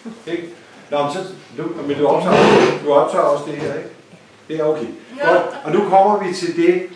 Ikke? Nå, men du optager også det her, ikke? Det er okay. Ja. Godt. Og nu kommer vi til det,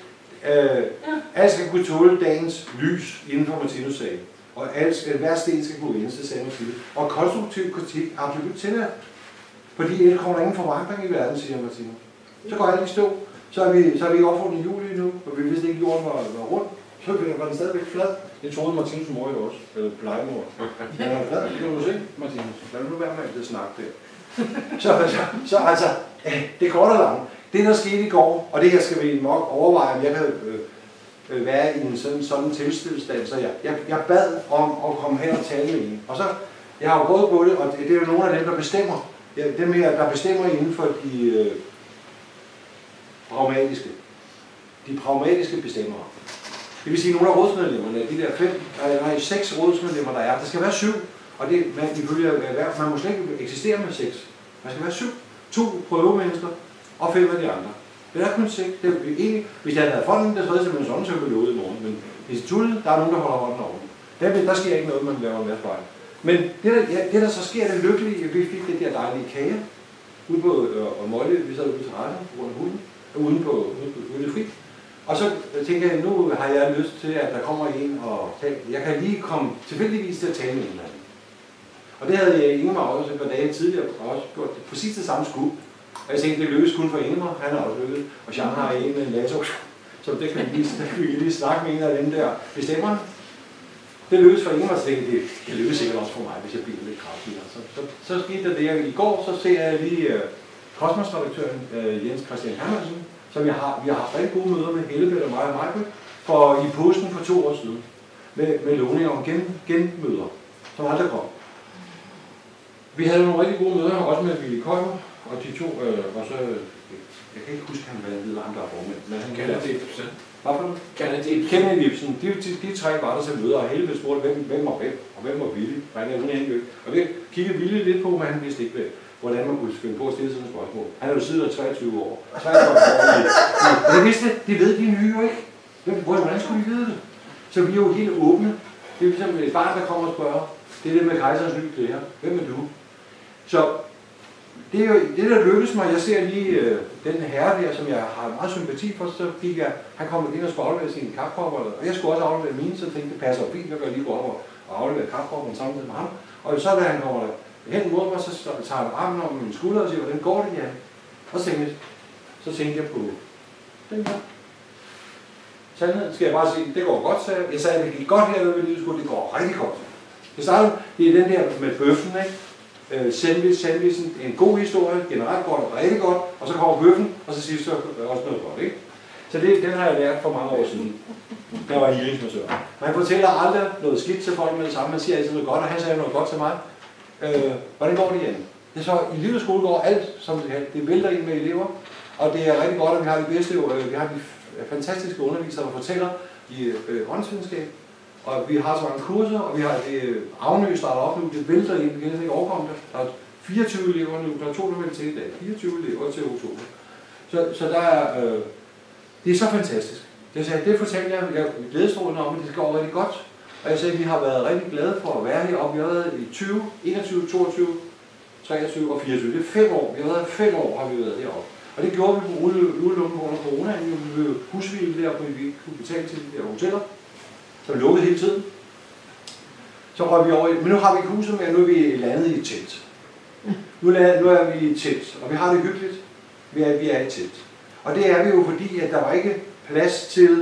alt skal kunne tåle dagens lys inden for Martinus-sagen. Og hver sten skal kunne vendes til sagen. Og konstruktiv kritik er absolut tilladt. Fordi ellers kommer der ingen forandring i verden, siger Martinus. Så går alt i stå. Så er vi ikke opfundet i juli nu, og vi vidste ikke, at jorden var rund. Så var den stadigvæk flad. Det troede Martinus mor jo også, eller plejemor. Den er flad, det kan du se, Martinus. Lad nu være med alt det snak der. Så altså, det går der langt. Det, der skete i går, og det her skal vi nok overveje, om jeg kan være i en sådan tilstand, så jeg bad om at komme her og tale med en. Og så, jeg har jo gået på det, og det er jo nogle af dem, der bestemmer. Dem her, der bestemmer inden for de pragmatiske. De pragmatiske bestemmere. Det vil sige, nogle af rådsmedlemmerne, de der 6 rådsmedlemmer, der er. Der skal være 7, og det ifølge erhverv, man må slet ikke eksistere med 6. Man skal være 7. 2 prøvemennesker og 5 af de andre. Det er kun 6. Det er egentlig, hvis jeg havde været fonden, der tredje simpelthen sådan, så ville det ud i morgen. Men instituttet, der er nogen, der holder hånden over den. Der sker ikke noget, man laver en masse fejl. Men det der så sker, det lykkelige, at vi fik det der dejlige kage ude på Mølle, vi sad ude på terrassen, rundt om hunden, ude det fri. Og så tænker jeg, nu har jeg lyst til, at der kommer en og jeg kan lige komme tilfældigvis til at tale med en eller anden. Og det havde jeg Ingemar også et par dage tidligere også gjort præcis det samme skub. Og jeg tænkte, det lykkes kun for Ingemar, han har også lykket. Og Jean har en med en laser, så det kan vi lige snakke med en af dem der bestemmerne. Det lykkedes for Ingemar, så tænkte jeg, det lykkes sikkert også for mig, hvis jeg bliver lidt kraftigere. Så skete der det, i går så ser jeg lige kosmosredaktøren Jens Christian Hermansen, som vi har haft rigtig gode møder med Hellebæk og mig og Michael, for i påsken for 2 år siden, med lovninger om genmøder, som aldrig kom. Vi havde nogle rigtig gode møder, også med Willy Køber, og de 2, og så, jeg kan ikke huske, han var videre, ham der er formand, men han Kenneth Ibsen. Hvorfor? Kenneth Ibsen. De 3 var der til møder, og Hellebæk spurgte, hvem var hvem, og hvem var Willy. Og vi kiggede Willy lidt på, men han vidste ikke, hvordan man kunne finde på at stille sådan et spørgsmål. Han er jo siddet der 23 år. Og det vidste, det ved de nye jo ikke. Hvordan skulle de vide det? Så vi er jo helt åbne. Det er ligesom et barn, der kommer og spørger. Det er det med kejserens nye klæder. Hvem er du? Så det er jo det, der lykkes mig. Jeg ser lige den herre der, som jeg har meget sympati for. Så fik jeg, han kom ind og skulle aflevere sine kaffekopper. Og jeg skulle også aflevere mine, så tænkte det passer fint. Jeg kan lige gå op og aflevere kaffekopperne samtidig med ham. Og så da han kommer hen mod mig, så tager han armen om min skulder og siger, hvordan går det, Jan? Og så tænkte jeg på den her. Sandheden skal jeg bare sige, det går godt, sagde jeg. Jeg sagde, at det gik godt her ved livsskolen, det går rigtig godt. Det starter, det er den der med bøffen, ikke? Sandwichen, en god historie, generelt godt og rigtig godt, og så kommer bøffen, og så siger så også noget godt, ikke? Så den har jeg lært for mange år siden. Jeg var healingsmassør. Man fortæller aldrig noget skidt til folk med det samme, man siger altid noget godt, og han sagde noget godt til mig. Hvordan går det, Jan? Det er så, i livets skole går alt, som det vælter ind med elever, og det er rigtig godt, at vi har de bedste, vi har de fantastiske undervisere, der fortæller i åndsvidenskab, og vi har så mange kurser, og vi har det Avnø starter op nu, det vælter ind, vi kan ikke overkomme det. Der er 24 elever nu, der er 2, der vil til i dag, 24 elever til oktober. Så der er, det er så fantastisk. Det fortalte jeg glædestrålende om, at det skal gå rigtig godt. Og jeg sagde, at vi har været rigtig glade for at være heroppe. Vi har været i 20, 21, 22, 23 og 24. Det er 5 år. Vi har været 5 år, har vi været heroppe. Og det gjorde vi på udelukkende under corona. Vi blev husvilde der, fordi vi ikke kunne betale til de der hoteller, som lukkede hele tiden. Så var vi over, men nu har vi ikke huset mere, nu er vi landet i et telt. Nu er vi i et telt, og vi har det hyggeligt. Vi er i et telt. Og det er vi jo fordi, at der var ikke plads til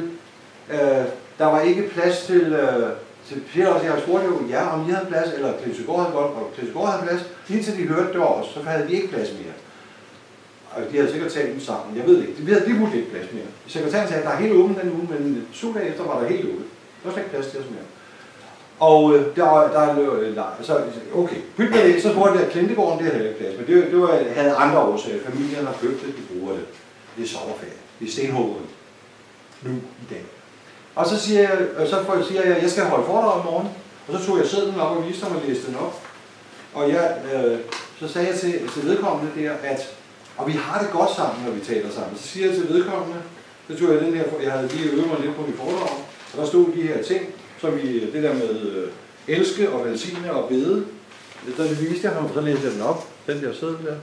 Peter også, jeg spurgte jo jer, om I havde plads, eller Klitsegård havde godt, og Klitsegård havde plads. Indtil de hørte det var os, så havde vi ikke plads mere. Og de havde sikkert talt dem sammen, jeg ved ikke. Vi havde lige ikke plads mere. Sekretæren sagde, at der er helt åbent den uge, men 7 dage efter var der helt åbent. Der var slet ikke plads til os mere. Og så okay, pyt med det, så spurgte jeg, at Klintegården, det havde ikke plads, men det havde andre årsager. Familien har købt det, de bruger det. Det er sommerferie. Det er stenhugget nu i dag. Og så siger jeg, at jeg skal holde foredrag om morgenen. Og så tog jeg sedlen op og viste ham og læste den op. Og så sagde jeg til vedkommende der, at og vi har det godt sammen, når vi taler sammen. Så siger jeg til vedkommende, så tog jeg den her, jeg havde lige øvet mig lidt på mit foredrag, og der stod de her ting, som det der med elske og velsigne og bede. Så viste jeg ham, så læste jeg den op, den der sidder der.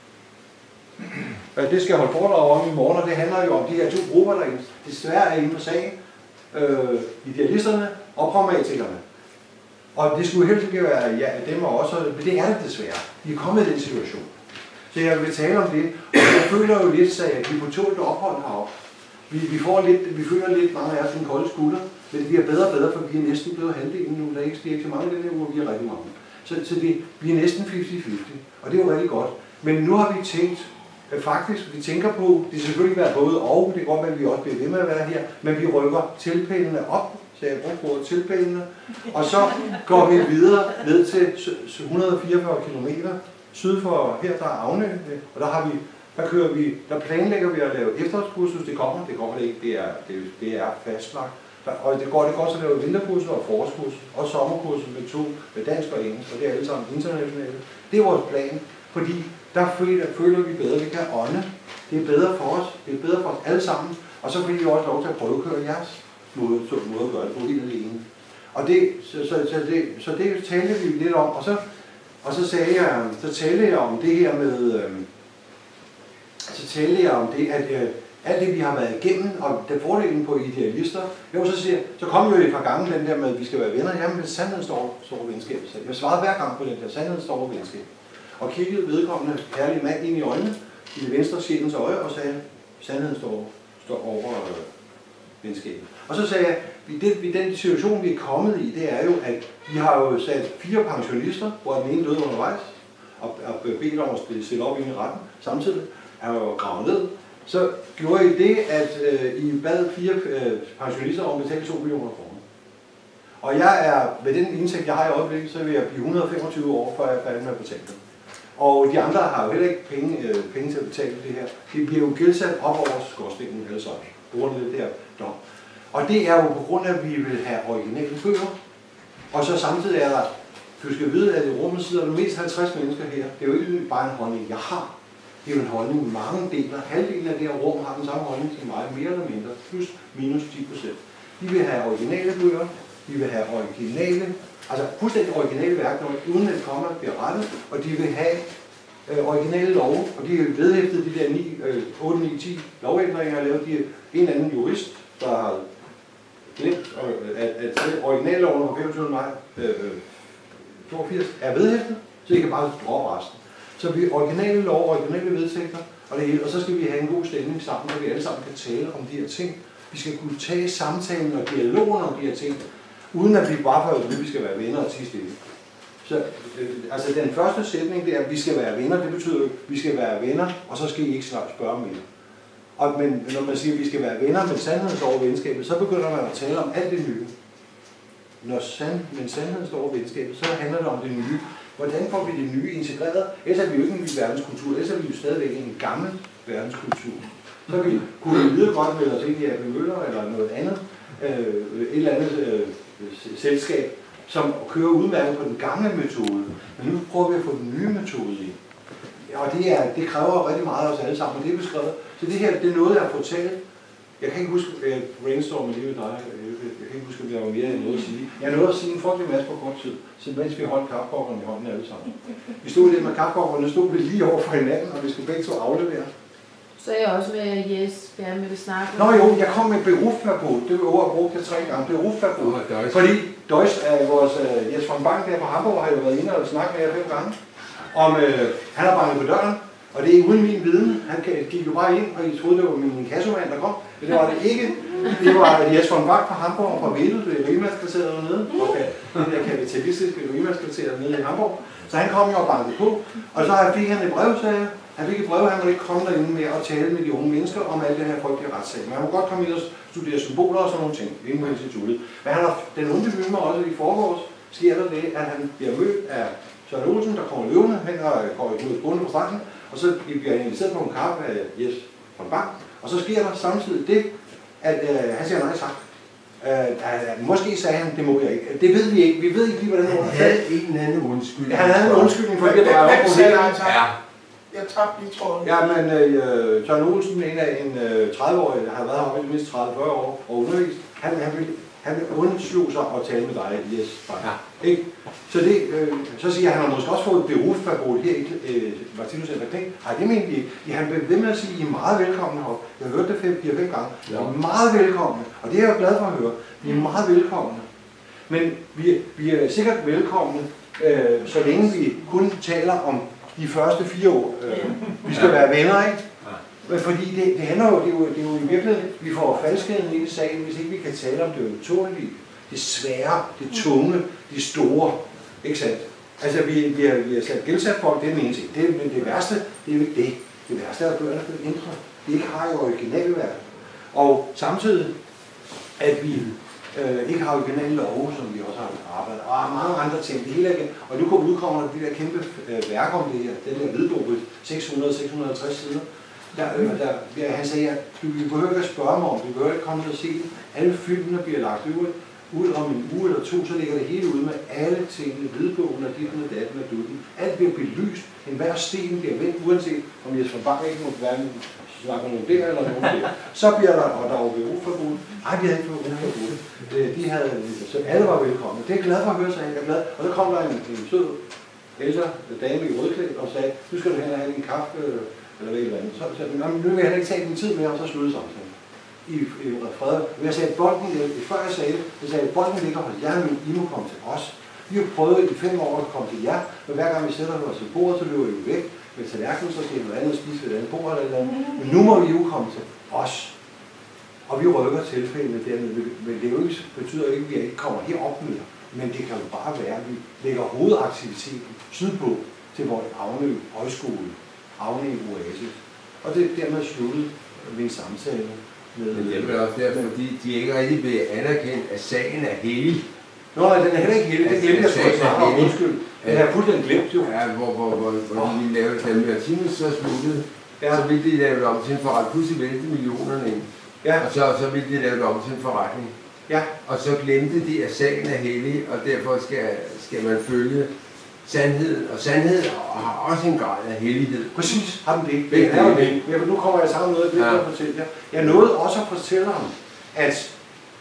Det skal jeg holde foredrag om i morgen, og det handler jo om de her to grupper, der desværre er inde på sagen. Idealisterne og pragmatikerne. Og det skulle helst ikke være dem og også, men det er det desværre. Vi er kommet i den situation. Så jeg vil tale om det, og jeg føler jo lidt, at vi på tålt ophold heroppe. Vi føler lidt mange af os den kolde skulder, men det bliver bedre og bedre, for vi er næsten blevet halvdelen nu. Der er ikke så mange den her uge, vi er rigtig mange. Så vi er næsten 50-50, og det er jo rigtig godt. Men nu har vi tænkt, faktisk, vi tænker på, det skal selvfølgelig være både og, det er godt, at vi også bliver ved med at være her, men vi rykker tilpælene op, så jeg bruger ordet tilpælene, og så går vi videre ned til 144 km syd for her, der er Avnø, og der planlægger vi at lave efterårskursus, det kommer det ikke, det er fastlagt. Og det går så at lave vinterkursus og forårskursus, og sommerkursus med dansk og engelsk, og det er alle sammen internationale. Det er vores plan, fordi der føler vi bedre, vi kan ånde. Det er bedre for os, det er bedre for os alle sammen, og så får vi også lov til at prøvekøre jeres måde at gøre det på helt alene. Og så det talte vi lidt om, og så talte jeg om det her med, at alt det vi har været igennem, og den fordelen på idealister, så kom jo et par gange den der med, at vi skal være venner, jamen sandheden står over venskab. Så jeg svarede hver gang på den der, sandheden står over venskab. Og kiggede vedkommende herlige mand ind i øjnene, i det venstre sjælens øje, og sagde, sandheden står over venskabet. Og så sagde jeg, i den situation vi er kommet i, det er jo, at vi har jo sat 4 pensionister, hvor den ene døde undervejs, og bedt om at stille op ind i retten. Samtidig er jo gravet ned. Så gjorde I det, at I bad 4 pensionister om at betale 2 millioner kroner. Og jeg er, med den indtægt, jeg har i øjeblikket, så vil jeg blive 125 år, før jeg er færdig med at betale dem. Og de andre har jo heller ikke penge til at betale det her. Det bliver jo gældsat op over skorstenen, eller sådan, på grund af det der dom. Og det er jo på grund af, at vi vil have originale bøger. Og så samtidig er der, du skal vide, at i rummet sidder der mindst 50 mennesker her. Det er jo ikke bare en holdning, jeg har. Det er jo en holdning, mange deler. Halvdelen af det her rum har den samme holdning som mig, mere eller mindre, plus minus 10%. De vil have originale bøger, de vil have originale, altså fuldstændig originale værktøjer, uden at komme og bliver rettet, og de vil have originale love, og de er vedhæftet de der 8, 9, 10 lovændringer, jeg har lavet. De er en eller anden jurist, der har glemt, at originalloven fra 25. maj 82 er vedhæftet, så I kan bare droppe resten. Så vi originale lov, originale vedtægter og det hele, og så skal vi have en god stemning sammen, så vi alle sammen kan tale om de her ting. Vi skal kunne tage samtalen og dialogen om de her ting, uden at vi bare får at vi skal være venner og tie stille. Så altså den første sætning, det er, at vi skal være venner. Det betyder, at vi skal være venner, og så skal I ikke spørge mere. Men når man siger, at vi skal være venner med sandheden står over venskabet, så begynder man at tale om alt det nye. Når sandheden står over venskabet, så handler det om det nye. Hvordan får vi det nye integreret? Ellers er vi jo ikke en ny verdenskultur, ellers er vi jo stadigvæk en gammel verdenskultur. Så kunne vi vide godt med os ind i A.P. Møller eller noget andet, et eller andet selskab, som kører udmærket på den gamle metode. Men nu prøver vi at få den nye metode i. Og det kræver rigtig meget af os alle sammen, og det er beskrevet. Så det her, det er noget, jeg har fortalt. Jeg kan ikke huske, brainstorme lige ved dig. Jeg kan ikke huske, om jeg var mere end noget at sige. Jeg nåede at sige en frygtelig masse på kort tid, så mens vi holdt kaffekopperne i hånden alle sammen. Vi stod der med kaffekopperne, stod vi lige over for hinanden, og vi skulle begge to aflevere. Så er jeg også med Jes Bjerre med det snakke. Nå jo, jeg kom med berufsverbot. Det var ord, jeg brugte 3 gange. Berufsverbot. Fordi Deutsch, vores Jes von Bank der fra Hamburg, har jo været inde og snakket med jer 5 gange. Om han har banket på døren, og det er uden min viden. Han gik jo bare ind, og I troede, det var min kassomand, der kom. Men det var det ikke. Det var Jes von Bank fra Hamburg og fra Wedel, det er rigmandskvarteret dernede. Det der kapitalistiske rigmandskvarteret nede i Hamburg. Så han kom jo og bankede på, og så fik han et brev, sagde jeg. Han fik et brev, han måtte ikke komme derinde med at tale med de unge mennesker om alt det her frygtelige retssag. Men han må godt komme ind og studere symboler og sådan nogle ting inde på instituttet. Men den unge med også i forgårs, sker der det, at han bliver mødt af Søren Olsen, der kommer løvende hen og går mod bunden på stranden, og så bliver han inviteret på en kaffe af Jes von Bank, og så sker der samtidig det, at han siger nej tak. Måske sagde han, det må jeg ikke. Det ved vi ikke. Vi ved ikke lige, hvordan det var. Han havde en anden undskyldning. Han havde en undskyldning for det, der var på det. Jeg tabte lige tråden. Ja, men Søren Olsen, en 30-årig, der har været her i mindst 30-40 år og undervist, Han undslog sig at tale med dig, Jes. Ja. Ikke? Så, så siger han har måske også fået berufsverbot her i Martinus Center Kling. Nej, det mener de ikke. Han blev ved med at sige, I er meget velkomne heroppe. Jeg har hørt det 5 gange. I er meget velkomne. Og det er jeg glad for at høre. Vi er meget velkomne. Men vi er sikkert velkomne, så længe vi kun taler om de første 4 år. Vi skal være venner, ikke? Fordi det handler jo, det er jo i virkeligheden, vi får falskheden ind i sagen, hvis ikke vi kan tale om det øventårlige, det svære, det tunge, det store. Ikke sandt? Altså, vi har sat gældsat folk, det er den ene ting. Men det værste, det er jo ikke det. Det værste er, at bøgerne er blevet ændret. Det ikke har jo originalværk. Og samtidig, at vi ikke har originale love, som vi også har arbejdet, og mange andre ting. Det hele er, og nu udkommer der de der kæmpe værker om det her, den der hvidbog på 600-650 sider. Han sagde, at vi behøver ikke at spørge mig om, vi behøver ikke komme til at se det. Alle filmene bliver lagt ud om en uge eller 2, så ligger det hele ud med alle tingene, hvidbogen og ditten og datten og dutten. Alt bliver belyst, enhver sten bliver vendt, uanset om Jes von Bang ikke må hverken snakke nogen der eller nogen der. Så bliver der, og der er jo berufsverbot. Nej, vi havde ikke berufsverbot. De havde, så alle var velkomne. Det er jeg glad for at høre, så jeg er glad. Og så kom der en sød ældre dame i rødklædt og sagde, nu skal du hen og have en kaffe, eller hvad eller andet. Så nu vil jeg heller ikke tage din tid med, og så slutte samtalen. I Frederik. Jeg sagde, bolden, før jeg sagde det, jeg sagde, bolden ligger hos jer nu, I må komme til os. Vi har prøvet i 5 år at komme til jer, men hver gang vi sætter os til bordet, så løber I jo væk med tallerkenen, så skal I noget andet spise ved et andet bord eller andet. Men nu må vi jo komme til os. Og vi rykker tilfældene dernede, men det betyder jo ikke, at vi ikke kommer herop mere. Men det kan jo bare være, at vi lægger hovedaktiviteten sydpå til vores Avnø Højskole, Avnø Oasis. Og det er dermed sluttet min samtale. Men det er også derfor, fordi de ikke rigtig vil anerkende, at sagen er hellig. Nå, den er heller ikke hellig. Det glemte jeg sgu at snakke om. Undskyld. Den har fuldstændig glemt jo. Ja, hvor de lavede den med timen så sluttede, så ville de lave det om til en forretning. Pludselig vælte millionerne ind. Ja. Og så ville de lave det om til en forretning. Ja. Og så glemte de, at sagen er hellig, og derfor skal man følge sandheden. Og sandheden har også en grad af hellighed. Præcis, har den det. Det er jo det. Nu kommer jeg sammen med noget, jeg fortælle jer. Jeg nåede også at fortælle ham, at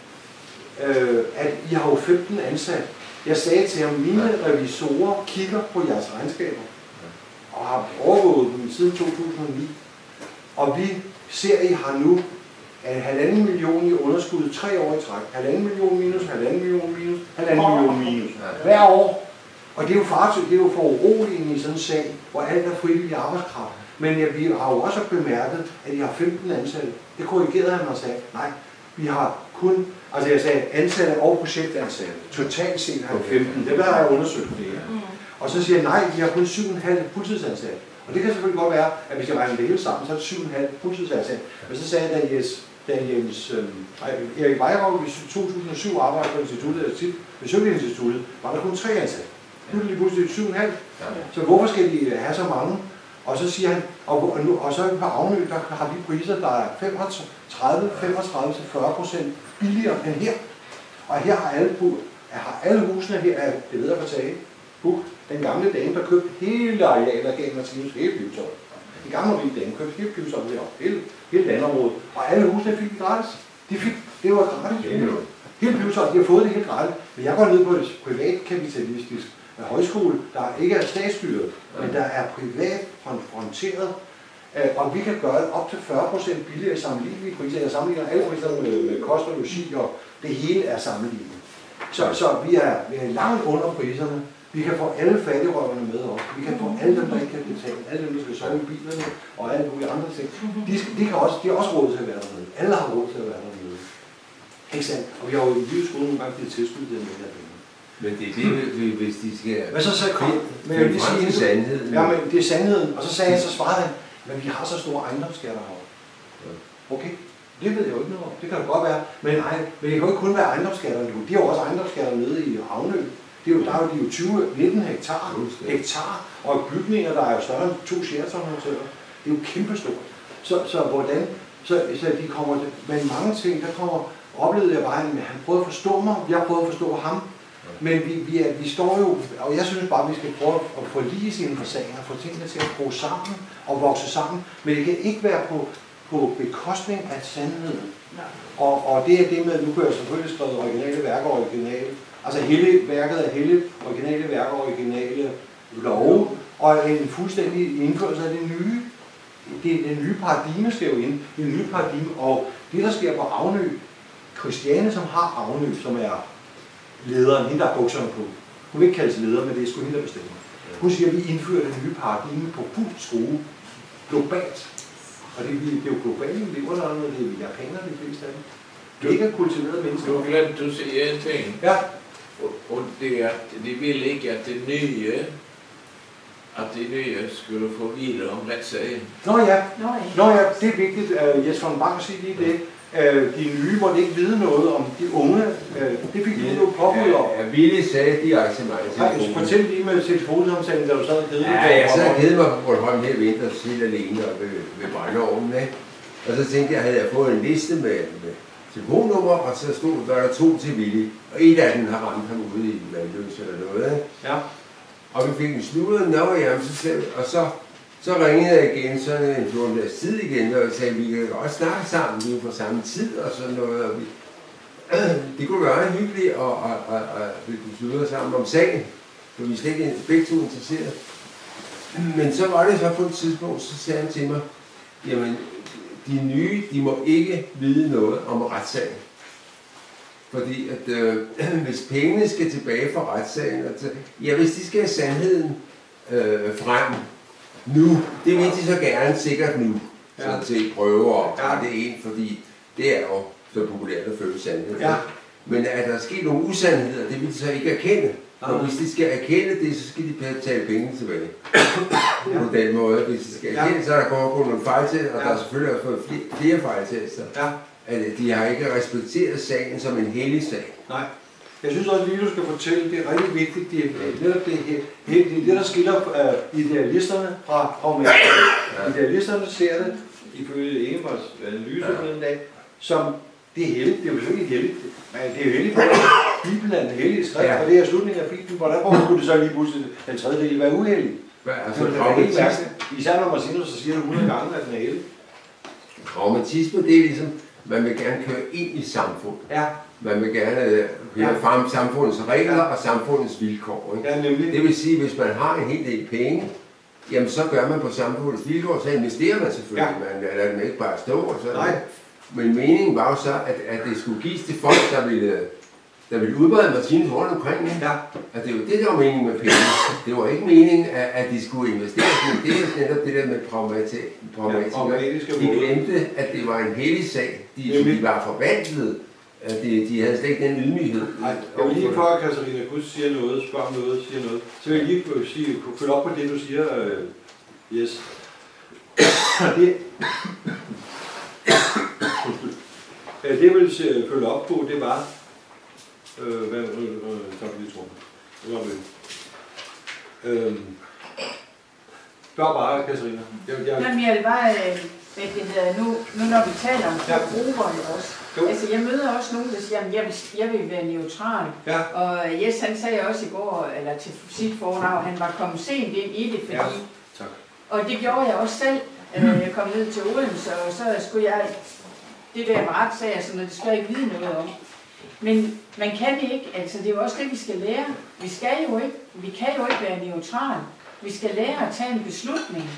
I har jo 15 ansat. Jeg sagde til ham, mine revisorer kigger på jeres regnskaber, og har overvåget dem siden 2009. Og vi ser, I har nu 1,5 million i underskud 3 år i træk. 1,5 million minus, 1,5 million minus, 1,5 million minus. Hver år. Og det er jo faktisk, det er jo for uroligende i sådan en sag, hvor alt er frivillig arbejdskraft. Men vi har jo også bemærket, at I har 15 ansatte. Det korrigerede han og sagde, nej, vi har kun, altså jeg sagde ansatte og projektansatte. Totalt set har vi 15. Det har jeg undersøgt det her. Og så siger jeg, nej, vi har kun 7,5 fuldtidsansatte. Og det kan selvfølgelig godt være, at hvis jeg regner det hele sammen, så er det 7,5 fuldtidsansatte. Men så sagde jeg, da Erik Weirauch i 2007 arbejdede på instituttet, besøgte instituttet, var der kun 3 ansatte. Nu er det lige pludselig 7,5. Så hvorfor skal de have så mange? Og så siger han, og så på Avnø, der har vi priser, der er 35-40% billigere end her. Og her har alle husene her, det ved jeg på tage, den gamle dame, der købte hele arealet, der gav Martinus hele Pivsøj. Den gamle dame købte hele Pivsøj heroppe, hele landområdet. Og alle husene fik det gratis. Det var gratis. Hele Pivsøj, de har fået det helt gratis. Men jeg går ned på et privatkapitalistisk højskole, der ikke er statsstyret, men der er privat fronteret, og vi kan gøre det op til 40% billigere i sammenlignelige priser. Jeg sammenligner alle priser med kost og logi, og det hele er sammenlignet. Så vi er langt under priserne. Vi kan få alle fattigrøverne med op. Vi kan få alle dem, der ikke kan betale, alle dem, der skal sove i bilerne, og alle mulige andre ting. De har også råd til at være dernede. Alle har råd til at være dernede. Ikke sandt? Og vi har jo i livsskolen nogle gange blivet tilskuddet med det her penge. Men det er det, hvis de skal... Men så kom, men jeg vil sige, sandheden. Ja, men det er sandheden. Og så sagde han, så svarede han, men vi har så store ejendomsskatter herovre. Okay, det ved jeg jo ikke noget om. Det kan det godt være. Men det kan jo ikke kun være ejendomsskatter. De har jo også ejendomsskatter nede i Avnø. Der er jo 19 hektar, og bygninger, der er jo større end 2 Sheraton-hoteller. Det er jo kæmpestort. Så hvordan... Så de kommer til... Men mange ting, der kommer... Oplevede jeg bare, at han prøvede at forstå mig, jeg prøvede at forstå ham. Men vi står jo, og jeg synes bare, at vi skal prøve at forlige sine forsanger, få tingene til at gro sammen og vokse sammen. Men det kan ikke være på bekostning af sandheden. Og det er det med, nu kan jeg selvfølgelig skrive originale værker originale. Altså hele værket er hele originale værker originale love, og en fuldstændig indførelse af det nye. Det nye paradigme skal jo ind. Det nye paradigme, og det der sker på Avnø, Christiane, som har Avnø, som er lederen, hende der har bukserne på. Hun vil ikke kaldes leder, men det er sgu hende, der bestemmer. Hun siger, at vi indfører det nye paradigme på fuld skrue, globalt. Og det er jo globale lever, der er noget, det er japanere, de fleste af dem. Det er ikke kultiverede mennesker. Du glemte at sige en ting. Ja. Og det er, at de ville ikke, at det nye skulle få hvile om retssagen. Nå ja, det er vigtigt. Jes von Bang siger lige det. De nye måtte ikke vide noget om de unge. Det fik de jo påbud om. Ja, Ville sagde direkte til mig. Fortæl lige med telefonsamtalen, da du sad og kedede. Ja, jeg sad og kedede mig på Bornholm her vinter, helt alene og ved brændeovnen. Og så tænkte jeg, havde jeg fået en liste med telefonnummer, og så stod der 2 til Ville. Og et af dem har ramt ham ude i Vandløs eller noget. Ja. Og vi fik en sludder, og så ringede jeg igen, sådan en 14 dages tid igen, og sagde, vi kan også snakke sammen, vi er på samme tid og sådan noget. Og det kunne være hyggeligt, og vi kunne slutte os sammen om sagen, for vi er slet ikke begge to interesserede. Men så var det så på et tidspunkt, så sagde han til mig, jamen, de nye, de må ikke vide noget om retssagen. Fordi at hvis pengene skal tilbage fra retssagen, hvis de skal have sandheden frem nu, det vil de så gerne sikkert nu, så til prøve at rette det ind, fordi det er jo så populært at følge sandheden. Ja. Men at der er sket nogle usandheder, det vil de så ikke erkende. Og hvis de skal erkende det, så skal de betale pengene tilbage. På den måde. Hvis de skal erkende, så er der gået nogle fejltester, og der er selvfølgelig også fået flere fejltester. At de har ikke respekteret sagen som en hellig sag. Nej. Jeg synes også lige, du skal fortælle, det er rigtig vigtigt, det er netop det her. Det er det, der skiller idealisterne fra pragmatikerne. Idealisterne ser det, ifølge Ingeborgs analyse på den dag, som det er heldigt. Det er jo selvfølgelig ikke heldigt. Men det er jo heldigt, at Bibelen er en hellig skrift, og det er slutningen af Bibelen. Hvordan skulle det så lige pludselig den tredje del være uheldig? Altså, især når Marcinus så siger det 100 gange, at den er heldig. Pragmatisme, det er ligesom, man vil gerne køre ind i samfundet. Ja. Man vil gerne høre frem samfundets regler og samfundets vilkår. Ikke? Ja, det vil sige, at hvis man har en hel del penge, jamen så gør man på samfundets vilkår, så investerer man selvfølgelig. Ja. Man lader dem ikke bare stå og sådan. Nej. Men meningen var jo så, at det skulle gives til folk, der ville udbrede Martinus rundt omkring. Ja. At det var det, der var meningen med penge. Det var ikke meningen, at de skulle investere. Det er netop det der med pragmatikere. De glemte, at det var en hellig sag. De var forvandlet. De havde slet ikke den ydmyghed. Nej, jeg vil lige før Katarina Kuss siger noget, spørger noget, siger noget. Så vil jeg lige følge op på det, du siger, Jes. Det jeg ville følge op på, det var... Spørg bare, Katarina. Jamen, jeg vil bare... Nu når vi taler om forbrugerne også. Altså, jeg møder også nogen, der siger, at jeg vil være neutral. Ja. Og Jes, han sagde også i går, eller til sit foredrag, han var kommet sent ind i det, fordi... Ja. Og det gjorde jeg også selv. Jeg kom ned til Odense, og så skulle jeg... Det der med retssager, så det skal jeg ikke vide noget om. Men man kan ikke, altså det er jo også det, vi skal lære. Vi kan jo ikke være neutrale. Vi skal lære at tage en beslutning.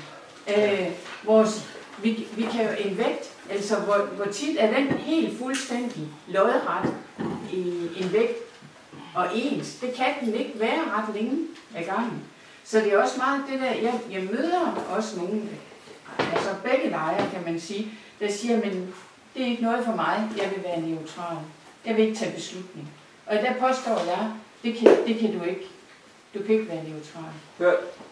Vi kan jo en vægt, altså hvor tit er den helt fuldstændig lodret i en vægt og ens. Det kan den ikke være ret længe ad gangen. Så det er også meget det der, jeg møder også nogen, altså begge lejre kan man sige, der siger, men det er ikke noget for mig, jeg vil være neutral. Jeg vil ikke tage beslutning. Og der påstår jeg, det kan du ikke. Du kan ikke være neutral. Ja.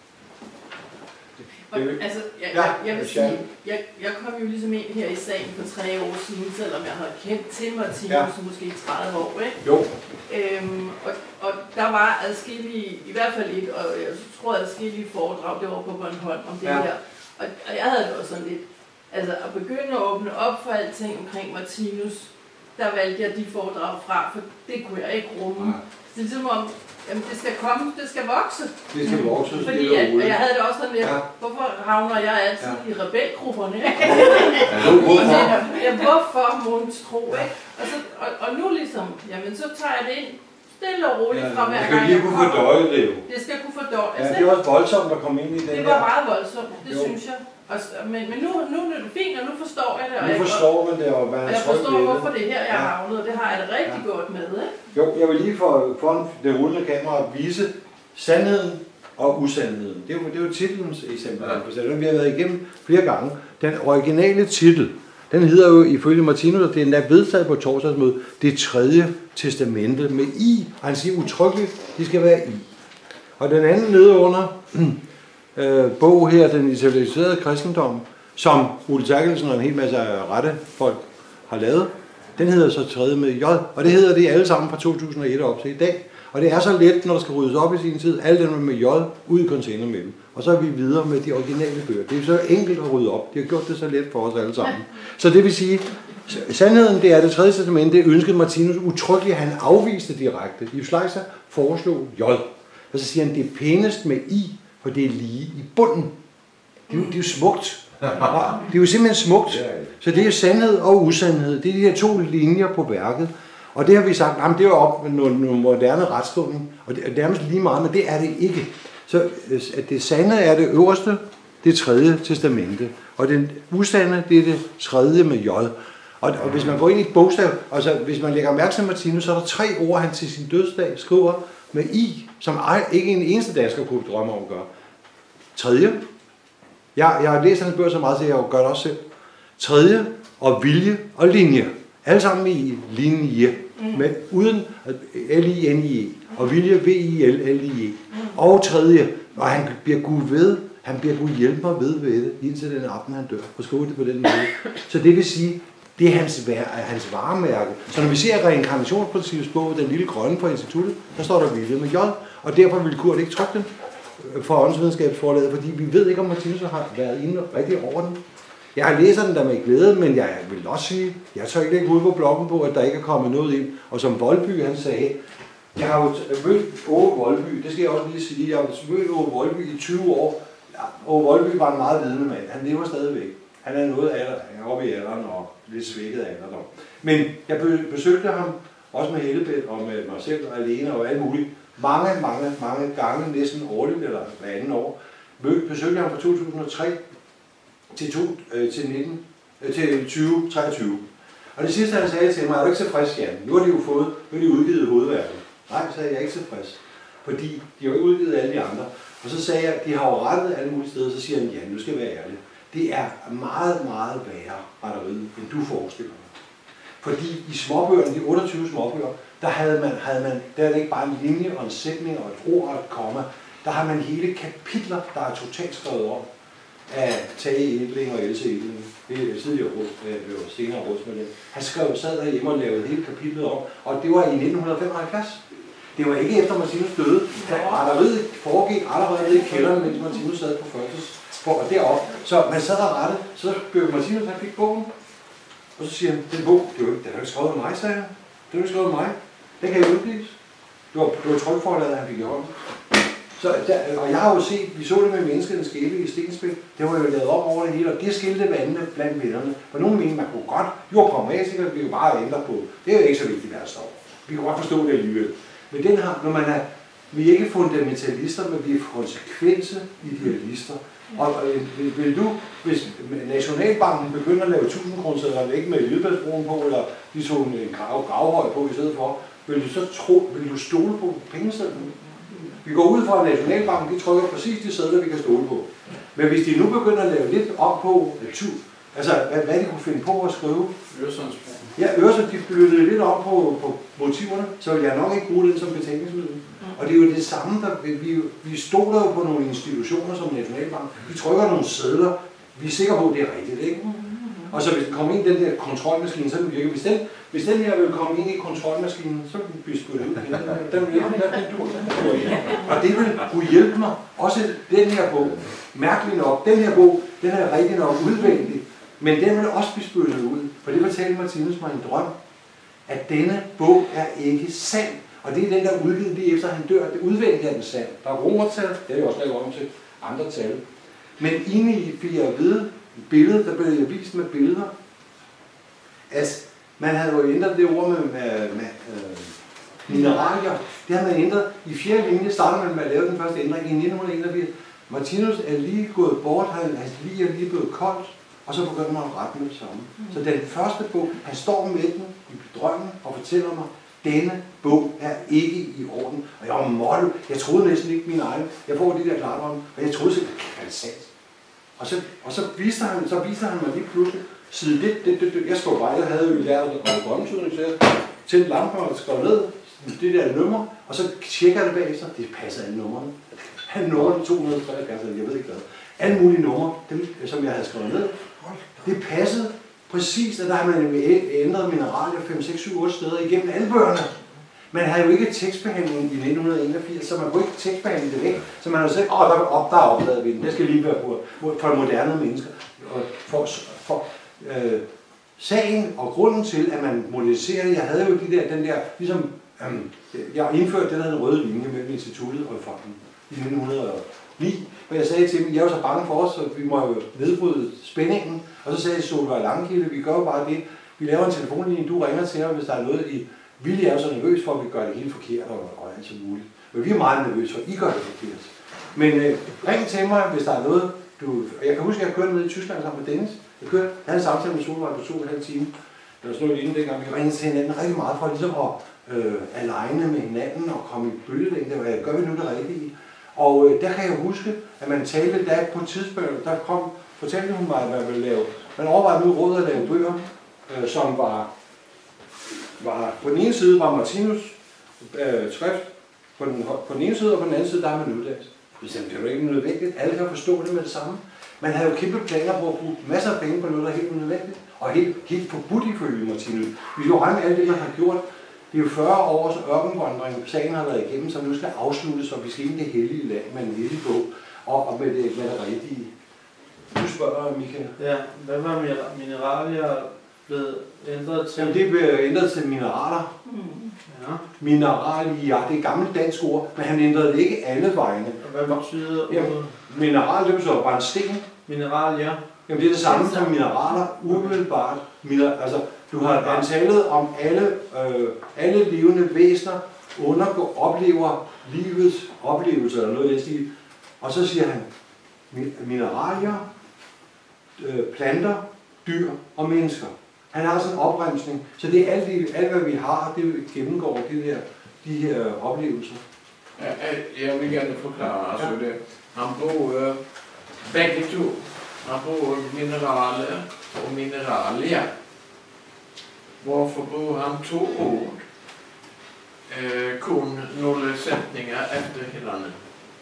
Og, altså, jeg vil sige, jeg kom jo ligesom ind her i sagen for 3 år siden, selvom jeg havde kendt til Martinus måske 30 år, ikke? Jo. Og der var adskillige, i hvert fald et, og jeg tror adskillige foredrag, det var på Bornholm om det her. Og jeg havde det også sådan lidt, altså at begynde at åbne op for alting omkring Martinus, der valgte jeg de foredrag fra, for det kunne jeg ikke rumme. Så det er ligesom om, Jamen, det skal komme, det skal vokse. Det skal vokse. Fordi jeg havde det også sådan lidt, hvorfor havner jeg altid i rebelgrupperne? Hvorfor monstro, ikke? Og nu ligesom, jamen så tager jeg det ind stille og roligt fra hver gang. Det skal lige kunne fordøje det jo. Det skal kunne fordøje. Ja, det er også voldsomt at komme ind i den. Det var meget voldsomt, det synes jeg. Men nu er det fint, og nu forstår jeg det. Og nu forstår man det, og hvad jeg forstår, hvorfor det er her, jeg har havnet, og det har jeg det rigtig godt med. Ikke? Jo, jeg vil lige for det rullende kamera vise sandheden og usandheden. Det er jo titelens eksempel. Ja. Vi har været igennem flere gange. Den originale titel, den hedder jo ifølge Martinus, og det er vedtaget på torsdagsmødet, det 3. testamente med I. Og han siger utryggeligt, de skal være I. Og den anden nede under bog her, den italieniserede kristendom, som Ole Terkelsen og en hel masse rette folk har lavet, den hedder så 3. med J, og det hedder det alle sammen fra 2001 op til i dag. Og det er så let, når der skal ryddes op i sin tid, alle dem med J ud i container med dem. Og så er vi videre med de originale bøger. Det er så enkelt at rydde op. De har gjort det så let for os alle sammen. Så det vil sige, sandheden det er det 3. testamente, det ønskede Martinus utryggeligt, han afviste direkte. Liv Schleicher foreslog J. Og så siger han, det er pænest med I, for det er lige i bunden. Det er jo smukt. Det er jo simpelthen smukt. Så det er sandhed og usandhed. Det er de her 2 linjer på værket. Og det har vi sagt, jamen det er jo op med nogle moderne retskrivning. Og det er nærmest lige meget, men det er det ikke. Så at det sande er det øverste, det 3. testamente. Og det usande, det er det 3. med J. Og hvis man går ind i et bogstav, altså hvis man lægger mærke til Martinus, så er der 3 ord, han til sin dødsdag skriver med I, som ikke en eneste dansker kunne drømme om at gøre. 3. Jeg har læst hans bøger så meget, så jeg gør det også selv. 3. og vilje og linje. Alle sammen i linje. Men uden L-I-N-I-E. Og vilje V-I-L-L-I-E. Og 3. og han bliver Gud ved. Han bliver Gud hjælpe mig ved det, indtil den aften han dør. Og skrive det på den måde. Så det vil sige, det er hans varemærke. Så når vi ser reinkarnationsprincippets bog, den lille grønne fra instituttet, der står der vilje med J. Og derfor vil Kurt ikke trykke den fra åndsvidenskabsforlaget, fordi vi ved ikke, om Martinus har været inde rigtig over den. Jeg har læst den der med glæde, men jeg vil også sige, jeg tør ikke lægge ud på bloggen på, at der ikke er kommet noget ind. Og som Voldby, han sagde, jeg har jo mødt Åge Voldby, det skal jeg også lige sige, jeg har mødt Åge Voldby i 20 år. Åge Voldby var en meget vidende mand, han lever stadigvæk. Han er noget alder, han er oppe i alderen og lidt svækket af alderdom. Men jeg besøgte ham, også med Hellebæk og med mig selv og alene og alt muligt, mange gange, næsten årligt eller hver anden år. Besøgte ham fra 2003 til 2023. Og det sidste, han sagde til mig, er du ikke tilfreds, Jan? Nu har de jo udgivet hovedværket. Nej, sagde jeg er ikke tilfreds. Fordi de har jo ikke udgivet alle de andre. Og så sagde jeg, de har jo rettet alle mulige steder, så siger han, Jan, nu skal jeg være ærlig. Det er meget, meget værre retteriet, end du forestiller dig. Fordi i småbøgerne, de 28 småbøger, der der er det ikke bare en linje og en sætning og et ord og et komma. Der har man hele kapitler, der er totalt skrevet om af Tage Edling og Else Edling. Det er tidligere senere rådsmedlem. Han sad derhjemme og lavede hele kapitlet om, og det var i 1975. Det var ikke efter Martinus døde. Retteriet foregik allerede i kælderen, mens Martinus sad på første deroppe. Så man sad og rettede, så blev Martinus, han fik bogen. Og så siger han, den bog, den er ikke skrevet af mig, sagde han. Den er ikke skrevet af mig. Den kan ikke udgives. Det var trykforlaget, han fik i hånden. Og jeg har jo set, vi så det med menneskene skæbe i Stensbæk, det var jo lavet op over det hele, og det skilte vandene blandt vennerne. For nogle mener, man kunne godt, jo pragmatikere, vi jo bare ændre på. Det er jo ikke så vigtigt, hvad der står. Vi kan godt forstå det alligevel. Men den her, når man er, vi er ikke fundamentalister, men vi er konsekvense idealister. Og vil du, hvis Nationalbanken begynder at lave 1000 kroner ikke med Lydbæltsbroen på, eller de tog en gravhøj på i stedet for, vil du stole på pengesedlen? Vi går ud fra, at Nationalbanken de trykker præcis de sedler, vi kan stole på. Men hvis de nu begynder at lave lidt op på, altså hvad de kunne finde på at skrive. Øresundsbroen. Ja, Øresund, de flyttede lidt op på motiverne, så vil jeg nok ikke bruge den som betænkningsmiddel. Og det er jo det samme, vi stoler jo på nogle institutioner som Nationalbanken. Vi trykker nogle sedler, vi er sikre på, at det er rigtigt, ikke? Og så hvis den kommer ind i den der kontrolmaskine, så vil det virke. Hvis den her vil komme ind i kontrolmaskinen, så vil den blive spyttet ud. Og det vil kunne hjælpe mig. Også den her bog. Mærkeligt nok. Den her bog, den er rigtig nok udvendig. Men den vil også blive spyttet ud. For det fortalte Martinus mig en drøm. At denne bog er ikke sand. Og det er den, der er udgivet lige efter han dør. Det udvendige er den sand. Der er romertal, det er jo også lavet om til andre tal. Men inde i fik jeg at vide, billedet, der blev jeg vist med billeder, at man havde jo ændret det ord med mineralier. Det har man ændret. I 4. linje starter man med at lave den første ændring i 1981. Martinus er lige gået bort, hans lig er lige blevet koldt, og så begynder man at rette med det samme. Så den første bog, han står med den i drømmen og fortæller mig, denne bog er ikke i orden. Og jeg var måtte. Jeg troede næsten ikke mine egne. Jeg får de der klartrum, og jeg troede simpelthen, det er sandt. Og så viste han mig lige pludselig, side det. Jeg skrev bare, jeg havde jo lært at båndtydning, så jeg tændte lampen og skrev ned det der nummer, og så tjekker jeg det bagefter. Det passer alle numrene. Han numrene 273, jeg ved ikke hvad. Alle mulige numre, dem som jeg havde skrevet ned, det passede præcis, at der har man ændret mineralier 5, 6, 7, 8 steder igennem alle bøgerne. Man havde jo ikke tekstbehandling i 1981, så man kunne ikke tekstbehandle det væk. Så man havde sagt, der opdagede vi den. Det skal lige være for moderne mennesker. For sagen og grunden til, at man moderniserer det, jeg havde jo den der, ligesom, jeg indførte den røde linje mellem instituttet og fonden i 1909, hvor jeg sagde til dem, jeg var så bange for os, så vi må jo nedbryde spændingen, og så sagde jeg til Solvej Langkilde, vi gør jo bare det, vi laver en telefonlinje, du ringer til mig, hvis der er noget i, Willy er jo så nervøs for, at vi gør det helt forkert og alt så muligt, men vi er meget nervøse for, at I gør det forkert. Men ring til mig, hvis der er noget, jeg kan huske, at jeg kørte ned i Tyskland sammen med Dennis, jeg havde en samtale med Solvej på 2,5 timer, det var sådan noget lignende dengang, vi ringede til hinanden rigtig meget for ligesom at alene med hinanden og komme i bølgelængde, hvad gør vi nu det rigtige? Og der kan jeg huske, at man talte, der på et tidspunkt, fortalte hun mig, hvad man ville lave. Man overvejede nu råd at lave bøger, som var på den ene side var Martinus skrift, på den ene side, og på den anden side, der er man uddannelse. Det er jo ikke nødvendigt, alle kan forstå det med det samme. Man havde jo kæmpe planer på at bruge masser af penge på noget, der er helt unødvendigt, og helt forbudt ifølge Martinus. Vi kan jo regne med alt det, man har gjort. Det er jo 40 års ørkenvandring, sagen har været igennem, som nu skal afsluttes, og vi skal ind i det hellige land med en hellig bog, og med det rigtige. Du spørger, Michael. Ja, hvad var mineralier blevet ændret til? Jamen, det blev ændret til mineraler. Ja. Mineralia, det er et gammelt dansk ord, men han ændrede det ikke alle vegne. Og hvad betyder ordet? Mineral, det betyder bare en sten. Mineralia? Jamen, det er det samme som mineraler, umiddelbart. Altså, du har antallet om alle levende væsener oplever livets oplevelse eller noget af det stil. Og så siger han, mineralier, planter, dyr og mennesker. Han har sådan en opremsning, så det er alt hvad vi har, det gennemgår de her oplevelser. Jeg vil gerne forklare, altså det. Han bruger begge to. Han bruger mineraler og mineralier. Hvorfor bruger han 2 ord? Kun nogle sætninger efter hinanden.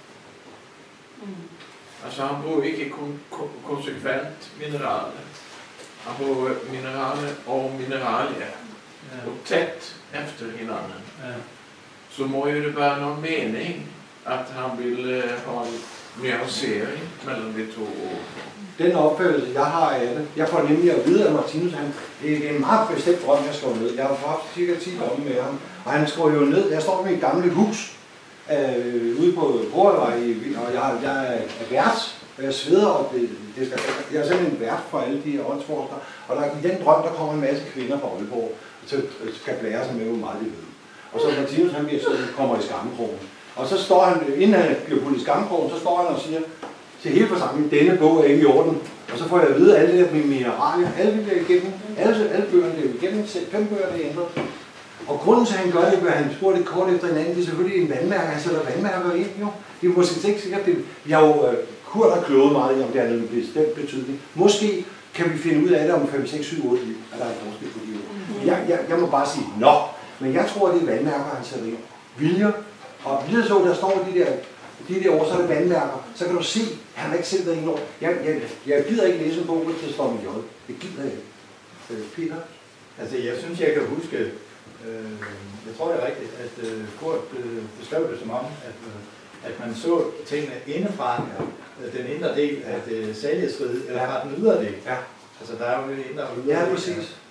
Altså han bruger ikke konsekvent mineraler. Han bruger mineraler og mineralier. Og tæt efter hinanden. Så må jo det være nogen mening, at han vil ha en nuancering mellem de 2 ord. Den opfattelse, jeg har af det, jeg får nemlig at vide af Martinus, det er en meget bestemt drøm, jeg skriver ned. Jeg har haft cirka 10 drømme med ham, og han skriver jo ned, jeg står med et gamle hus ude på Borgevej, og jeg er vært, og jeg sveder, og jeg er simpelthen en vært for alle de her åndsforskere, og i den drøm, der kommer en masse kvinder fra Aalborg, og skal blære sig med, hvor meget de ved. Og så Martinus, han kommer i skammekrogen. Og så står han, inden han bliver puttet i skammekrogen, så står han og siger til hele forsamlingen, denne bog er ikke i orden. Og så får jeg at vide, alle det der med mineralier, alle vi bliver igennem, alle bøgerne bliver igennem, 5 bøger der er ændret. Og grunden til, at han gør det, at han spurgte det kort efter hinanden, det er selvfølgelig en vandmærker, han sætter vandmærker ind, jo. Det er måske ikke sikkert, vi har jo Kurt har kloget meget i, om det er noget bestemt betydning. Måske kan vi finde ud af det om 5, 6, 7, 8 liv, at der er en forskel på de ord. Jeg må bare sige, men jeg tror, det er vandmærker, han sætter ind. Viljer. Og lige så der står de der ord, så er det vandmærker. Så kan du se, at han har ikke selv været inde over. Jeg gider ikke læse en bog, hvis det står med J. Det gider jeg ikke. Peter? Altså, jeg synes, jeg kan huske, jeg tror det er rigtigt, at Kurt beskrev det som om, at man så tingene indefra, den indre del af det sælgesrid, eller fra den ydre del. Ja. Altså, der er jo en indre og ydre. Ja, præcis.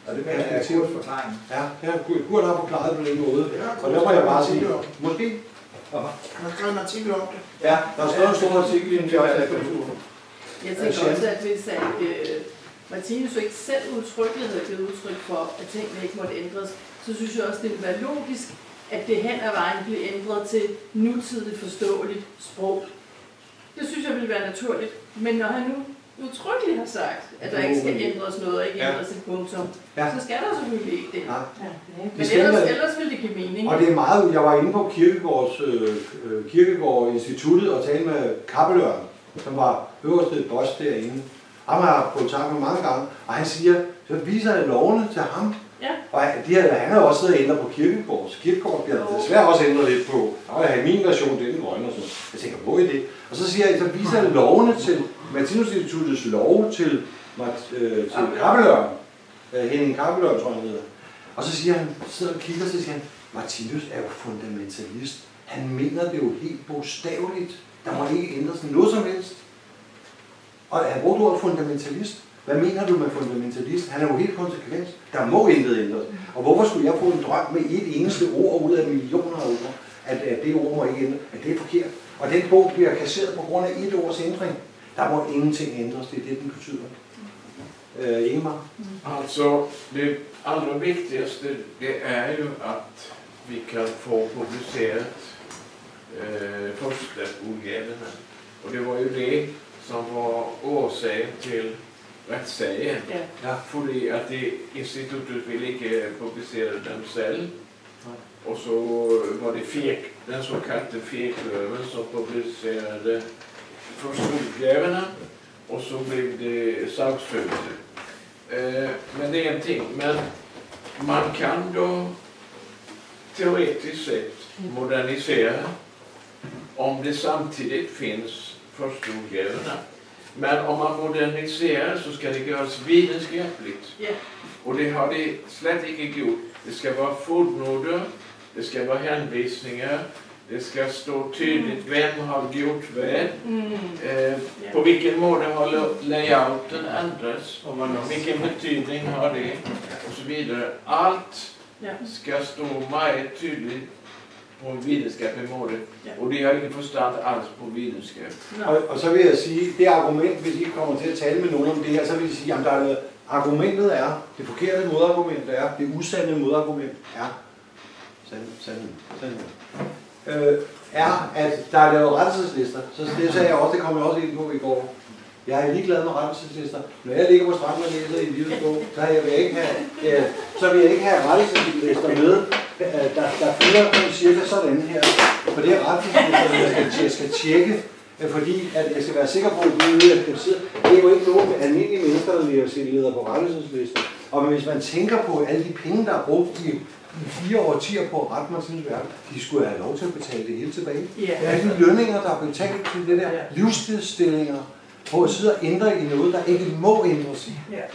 Og det er en god forklaring. Ja, Kurt har forklaret på den måde. Og der må jeg bare sige, måske. Han har skrevet en artikel om det. Ja, der er skrevet en stor artikel i den fjerde. Jeg tænker også, at hvis Martinus ikke selv udtrykkeligt havde givet udtryk for, at tingene ikke måtte ændres, så synes jeg også, det ville være logisk, at det hen ad vejen blev ændret til nutidigt forståeligt sprog. Det synes jeg ville være naturligt. Men når han nu udtrykkeligt har sagt, at der ikke skal ændres noget og ikke ændres et punktum, så skal der selvfølgelig ikke det. Men ellers vil det give mening. Og det er meget, jeg var inde på Kierkegaard-instituttet og talte med Kappelørn, som var øverste boss derinde. Ham har jeg kontakt med mange gange, og han siger, så viser jeg lovene til ham. Ja. Og han har jo også siddet og ændret på Kierkegaard, så Kierkegaard bliver desværre også ændret lidt på. Der er min version, det er den grønne og sådan. Jeg tænker, hvor er det? Og så siger jeg, så viser jeg lovene til Martinus-instituttets lov til Kappelørn. Henning Kappelørn, tror jeg, han hedder. Og så siger han, sidder og kigger, så siger han, Martinus er jo fundamentalist. Han mener det jo helt bogstaveligt. Der må ikke ændres noget som helst. Og han brugte ordet fundamentalist. Hvad mener du med fundamentalist? Han er jo helt konsekvent. Der må intet ændres. Og hvorfor skulle jeg få en drøm med et eneste ord ud af millioner af ord, at det ord må ikke ændres? At det er forkert. Og den bog bliver kasseret på grund af et års ændring. Der må ingenting ændres. Det er det, den betyder. Ingemar? Altså, det allra vigtigaste, det är ju att vi kan få publicerat första utgåvorna. Och det var ju det som var årsaken till rättssagen. Ja. Fordi att institutet ville inte publicera dem själv. Och så var det den så kallade Feklöven som publicerade första utgåvorna. Och så blev det saksföljelse. Men det är en ting. Men man kan då teoretiskt sett modernisera om det samtidigt finns förstudieöverna. Men om man moderniserar så ska det göras vetenskapligt. Yeah. Och det har det slett inte gjort. Det ska vara fotnoter, det ska vara hänvisningar, det ska stå tydligt vem har gjort vad. På vilken måte har layouten ändrats, vilken betydning har det och så vidare. Allt ska stå mycket tydligt på en videnskabelig måde, og det har ikke forstand alls på videnskab. Og så vil jeg sige, det argument, hvis I kommer til at tale med nogen om det her, så vil jeg sige, at argumentet er, det forkerte modargument er, det usande modargument er, er, at der er lavet rettelseslister. Så det sagde jeg også, det kom jeg også ind på i går. Jeg er ligeglad med rettelseslister. Når jeg ligger på stranden og læser i en lille bog, så vil jeg ikke have rettelseslister med, der fylder cirka sådan her. For det er rettelseslister, jeg skal tjekke, fordi at jeg skal være sikker på, at det er jo ikke nogen almindelige mennesker, der leder på rettelseslister. Og hvis man tænker på alle de penge, der er brugt i 4 årtier på at rette Martinus værk, de skulle have lov til at betale det hele tilbage. Alle de lønninger, der er betalt til det der livsstillinger, på at sidde og ændre i noget, der ikke må ændres.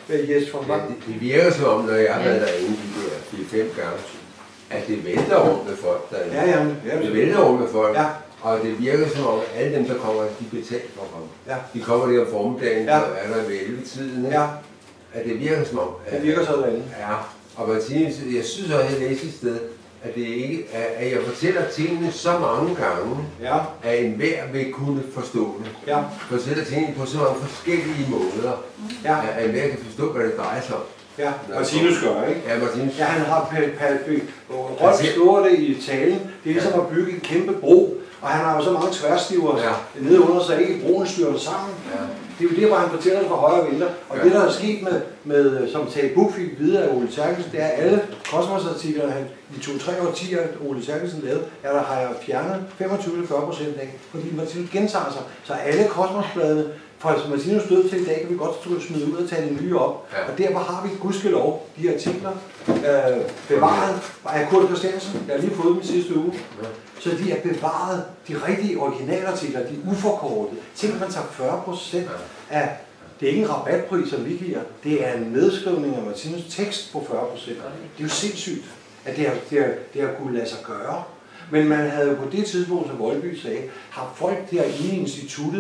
Det virker som om, når jeg har været derinde de der 4-5 gange, at det vælter rundt med folk derinde. Det vælter rundt med folk. Ja. Og det virker som om, at alle dem, der kommer, de betaler for ham. Ja. De kommer der om formiddagen, og er der ved 11-tiden. Ja. At det virker som om... Det virker sådan. Ja. Og Martinus, jeg synes også, at jeg læser et sted, at, det ikke, at jeg fortæller tingene så mange gange, at enhver vil kunne forstå det. Ja. Fortæller tingene på så mange forskellige måder, at enhver kan forstå, hvad det drejer sig om. Ja, Martinus gør, ikke? Ja, Martinus. Ja, han har Rolf skriver det i talen. Det er ligesom at bygge en kæmpe bro, og han har jo så mange tværstiver nede under, så ikke broen styrter sammen. Ja. Det er jo det, hvor han fortæller det fra højre og venstre. Og det, der er sket med som Tage Buch fik videre af Ole Terkelsen, det er alle kosmosartikler, han i 2-3 årtier, Ole Terkelsen lavede, der har jeg fjernet 25-40% af, fordi Martinus gentager sig. Så alle kosmosbladene fra Martinus død til i dag, kan vi godt smide ud og tage en nye op. Ja. Og derfor har vi gudskelov de artikler bevaret af Kurt Christiansen. Jeg har lige fået dem sidste uge. Ja. Så de er bevaret, de rigtige originalartikler, de er uforkortede. Tænk, man tager 40% af, det er ikke en rabatpris, som vi giver, det er en nedskrivning af Martinus tekst på 40%. Det er jo sindssygt, at det har kunne lade sig gøre. Men man havde jo på det tidspunkt, som Voldby sagde, har folk der i instituttet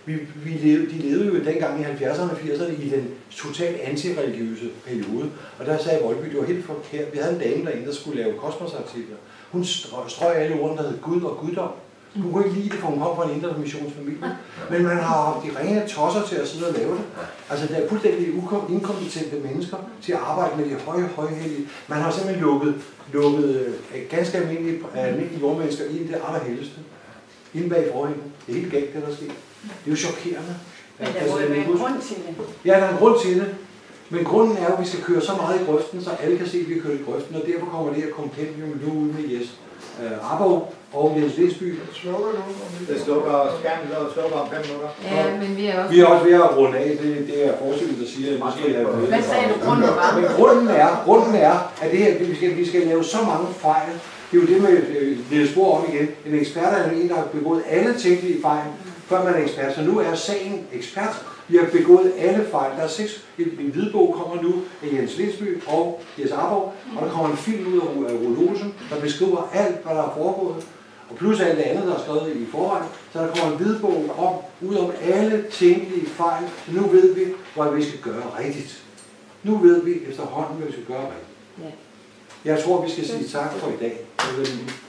De levede jo dengang i 70'erne og 80'erne i den totalt antireligiøse periode. Og der sagde Volby, det var helt forkert. Vi havde en dame derinde, der skulle lave kosmosartikler. Hun strøg alle ordene, der hed Gud og guddom. Hun kunne ikke lide det, for hun kom fra en indre missionsfamilie. Men man har haft de rene tosser til at sidde og lave det. Altså, der er fuldstændig inkompetente mennesker til at arbejde med de højhellige. Man har simpelthen lukket ganske almindelige jordmennesker ind i det allerhelligste. Inde bag forhængen. Det er helt galt, det der sker. Det er jo chokerende. Men der må jo være en grund til det. Ja, der er en grund til det. Men grunden er jo, at vi skal køre så meget i grøften, så alle kan se, at vi kører i grøften. Og derfor kommer det her kompendium nu ud med Jes Arborg og Jens Læsby. Det slukker skærmen, der slukker om 5 minutter. Ja, men vi er også... Vi er også ved at runde af. Det er forskellen, der siger, at vi skal have... Hvad sagde du, grunden var? Men grunden er, at det her, vi skal lave så mange fejl. Det er jo det med Niels Bohr om igen. En ekspert er en, der har begået alle tænkelige fejl, før man er ekspert. Så nu er sagen ekspert. Vi har begået alle fejl. Der er 6. En hvidbog kommer nu af Jens Læsby og Jes Arborg, og der kommer en film ud af Rune Olsen, der beskriver alt, hvad der er foregået. Og plus alt det andet, der er skrevet i forvejen. Så der kommer en hvidbog ud om alle tænkelige fejl. Så nu ved vi, hvad vi skal gøre rigtigt. Nu ved vi efterhånden, hvad vi skal gøre rigtigt. Jeg tror, vi skal sige tak for i dag.